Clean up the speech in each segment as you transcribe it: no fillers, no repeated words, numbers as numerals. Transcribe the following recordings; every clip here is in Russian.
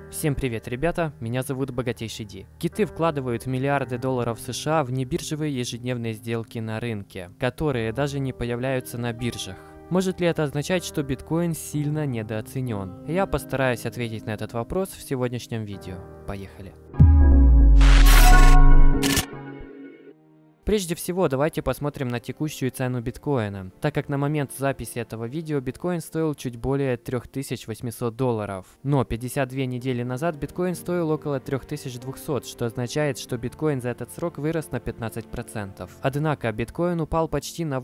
Всем привет, ребята, меня зовут Богатейший Ди. Киты вкладывают миллиарды долларов США в небиржевые ежедневные сделки на рынке, которые даже не появляются на биржах. Может ли это означать, что биткоин сильно недооценен? Я постараюсь ответить на этот вопрос в сегодняшнем видео. Поехали! Прежде всего, давайте посмотрим на текущую цену биткоина, так как на момент записи этого видео биткоин стоил чуть более $3800. Но 52 недели назад биткоин стоил около 3200, что означает, что биткоин за этот срок вырос на 15%. Однако биткоин упал почти на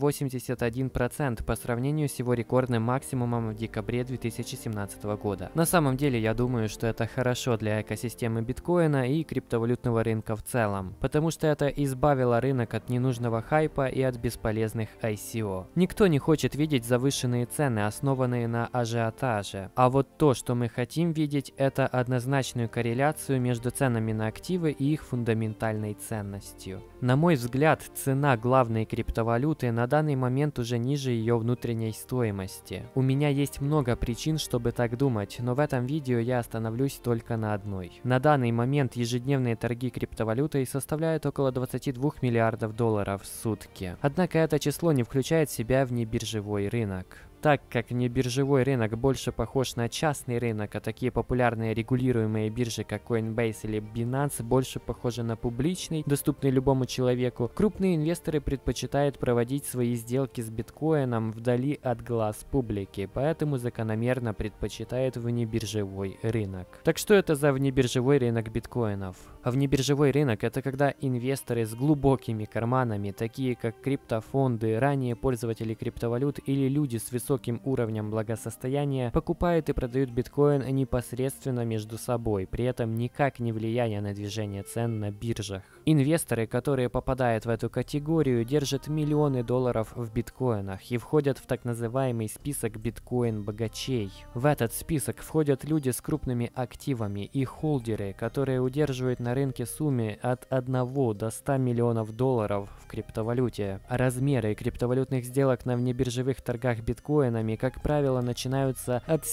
81% по сравнению с его рекордным максимумом в декабре 2017 года. На самом деле, я думаю, что это хорошо для экосистемы биткоина и криптовалютного рынка в целом, потому что это избавило рынок от ненужного хайпа и от бесполезных ICO. Никто не хочет видеть завышенные цены, основанные на ажиотаже. А вот то, что мы хотим видеть, это однозначную корреляцию между ценами на активы и их фундаментальной ценностью. На мой взгляд, цена главной криптовалюты на данный момент уже ниже ее внутренней стоимости. У меня есть много причин, чтобы так думать, но в этом видео я остановлюсь только на одной. На данный момент ежедневные торги криптовалютой составляют около 22 миллиардов долларов в сутки. Однако это число не включает в себя внебиржевой рынок. Так как небиржевой рынок больше похож на частный рынок, а такие популярные регулируемые биржи, как Coinbase или Binance, больше похожи на публичный, доступный любому человеку, крупные инвесторы предпочитают проводить свои сделки с биткоином вдали от глаз публики, поэтому закономерно предпочитают внебиржевой рынок. Так что это за внебиржевой рынок биткоинов? Внебиржевой рынок — это когда инвесторы с глубокими карманами, такие как криптофонды, ранее пользователи криптовалют или люди с высоким уровнем благосостояния, покупают и продают биткоин непосредственно между собой, при этом никак не влияя на движение цен на биржах. Инвесторы, которые попадают в эту категорию, держат миллионы долларов в биткоинах и входят в так называемый список биткоин-богачей. В этот список входят люди с крупными активами и холдеры, которые удерживают на рынке суммы от 1 до 100 миллионов долларов в криптовалюте. Размеры криптовалютных сделок на внебиржевых торгах биткоинами, как правило, начинаются от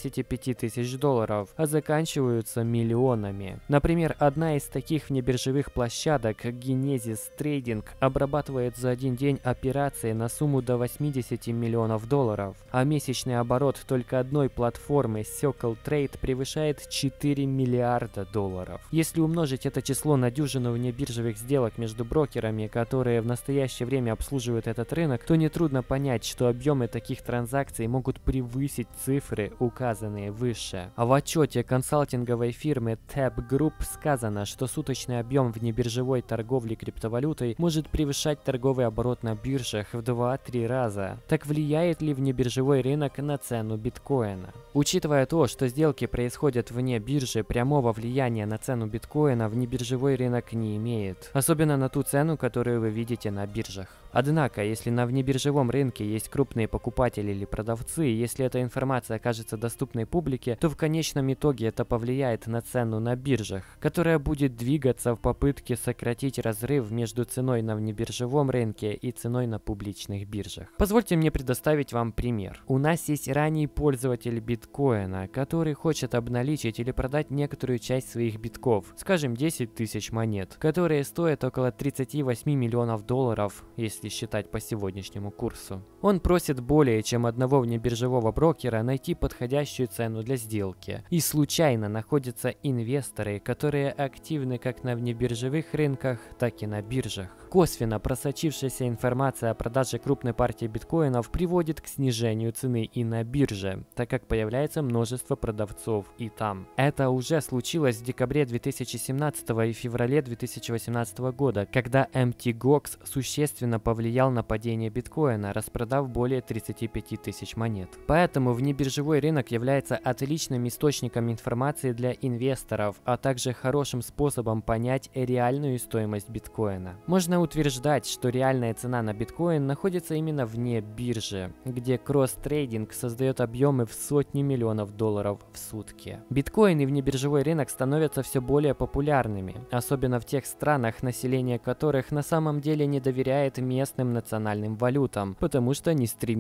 75 тысяч долларов, а заканчиваются миллионами. Например, одна из таких внебиржевых площадок, Genesis Trading, обрабатывает за один день операции на сумму до 80 миллионов долларов, а месячный оборот только одной платформы Circle Trade превышает 4 миллиарда долларов. Если умножить это число на дюжину внебиржевых сделок между брокерами, которые в настоящее время обслуживают этот рынок, то нетрудно понять, что объемы таких транзакций могут превысить цифры, указанные выше. А в отчете консалтинговой фирмы Tab Group сказано, что суточный объем внебиржевой торговли криптовалютой может превышать торговый оборот на биржах в 2-3 раза. Так влияет ли внебиржевой рынок на цену биткоина? Учитывая то, что сделки происходят вне биржи, прямого влияния на цену биткоина внебиржевой рынок не имеет, особенно на ту цену, которую вы видите на биржах. Однако, если на внебиржевом рынке есть крупные покупатели или продавцы, если эта информация окажется доступной публике, то в конечном итоге это повлияет на цену на биржах, которая будет двигаться в попытке сократить разрыв между ценой на внебиржевом рынке и ценой на публичных биржах. Позвольте мне предоставить вам пример. У нас есть ранний пользователь биткоина, который хочет обналичить или продать некоторую часть своих битков, скажем 10 тысяч монет, которые стоят около 38 миллионов долларов, если считать по сегодняшнему курсу. Он просит более чем одного внебиржевого брокера найти подходящую цену для сделки. И случайно находятся инвесторы, которые активны как на внебиржевых рынках, так и на биржах. Косвенно просочившаяся информация о продаже крупной партии биткоинов приводит к снижению цены и на бирже, так как появляется множество продавцов и там. Это уже случилось в декабре 2017 и феврале 2018 года, когда MTGOX существенно повлиял на падение биткоина, распродав более 35 тысяч монет. Поэтому внебиржевой рынок является отличным источником информации для инвесторов, а также хорошим способом понять реальную стоимость биткоина. Можно утверждать, что реальная цена на биткоин находится именно вне биржи, где кросс-трейдинг создает объемы в сотни миллионов долларов в сутки. Биткоин и внебиржевой рынок становятся все более популярными, особенно в тех странах, население которых на самом деле не доверяет местным национальным валютам, потому что они стремительно теряют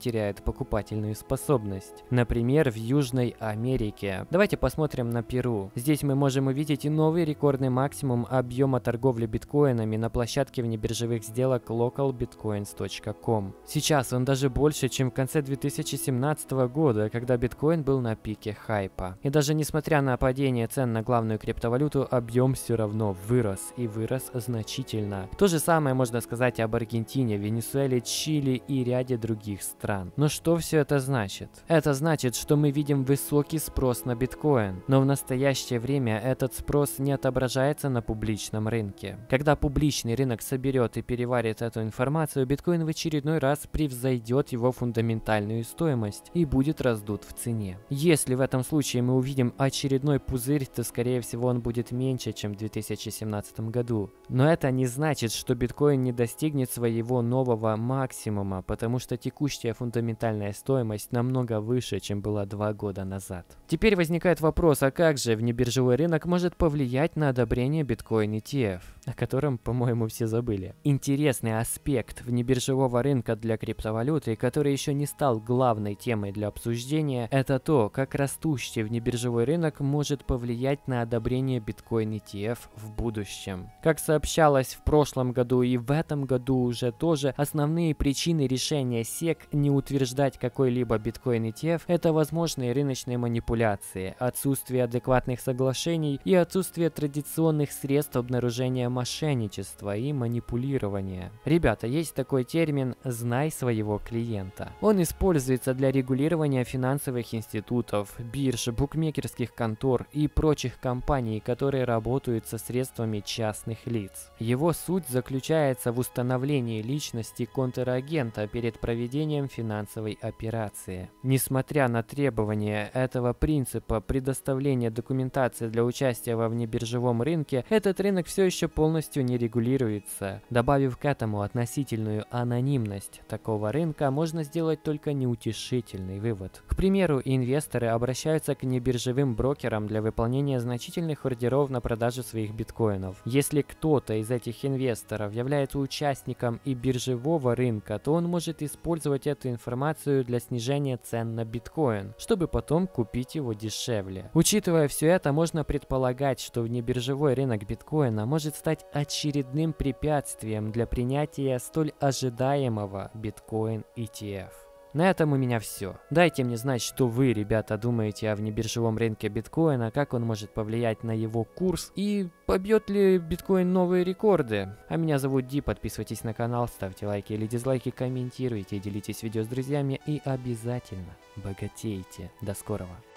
теряет покупательную способность. Например, в Южной Америке. Давайте посмотрим на Перу. Здесь мы можем увидеть и новый рекордный максимум объема торговли биткоинами на площадке внебиржевых сделок localbitcoins.com. Сейчас он даже больше, чем в конце 2017 года, когда биткоин был на пике хайпа. И даже несмотря на падение цен на главную криптовалюту, объем все равно вырос, и вырос значительно. То же самое можно сказать об Аргентине, Венесуэле, Чили и ряде других стран. Но что все это значит? Это значит, что мы видим высокий спрос на биткоин, но в настоящее время этот спрос не отображается на публичном рынке. Когда публичный рынок соберет и переварит эту информацию, биткоин в очередной раз превзойдет его фундаментальную стоимость и будет раздут в цене. Если в этом случае мы увидим очередной пузырь, то скорее всего он будет меньше, чем в 2017 году. Но это не значит, что биткоин не достигнет своего нового максимума, потому что текущая фундаментальная стоимость намного выше, чем была 2 года назад. Теперь возникает вопрос, а как же внебиржевой рынок может повлиять на одобрение биткоин ETF, о котором, по-моему, все забыли. Интересный аспект внебиржевого рынка для криптовалюты, который еще не стал главной темой для обсуждения, это то, как растущий внебиржевой рынок может повлиять на одобрение биткоин ETF в будущем. Как сообщалось в прошлом году и в этом году уже тоже, основные причины решения SEC не утверждать какой-либо биткоин ETF — это возможные рыночные манипуляции, отсутствие адекватных соглашений и отсутствие традиционных средств обнаружения мошенничества и манипулирования. Ребята, есть такой термин «знай своего клиента». Он используется для регулирования финансовых институтов, бирж, букмекерских контор и прочих компаний, которые работают со средствами частных лиц. Его суть заключается в установлении личности контрагента перед проведением финансовой операции. Несмотря на требования этого принципа предоставления документации для участия во внебиржевом рынке, этот рынок все еще полностью не регулируется. Добавив к этому относительную анонимность такого рынка, можно сделать только неутешительный вывод. К примеру, инвесторы обращаются к небиржевым брокерам для выполнения значительных ордеров на продажу своих биткоинов. Если кто-то из этих инвесторов является участником и биржевого рынка, то он может использовать эту информацию для снижения цен на биткоин, чтобы потом купить его дешевле. Учитывая все это, можно предполагать, что внебиржевой рынок биткоина может стать очередным препятствием для принятия столь ожидаемого биткоин ETF. На этом у меня все. Дайте мне знать, что вы, ребята, думаете о внебиржевом рынке биткоина, как он может повлиять на его курс и побьет ли биткоин новые рекорды. А меня зовут Ди, подписывайтесь на канал, ставьте лайки или дизлайки, комментируйте, делитесь видео с друзьями и обязательно богатейте. До скорого.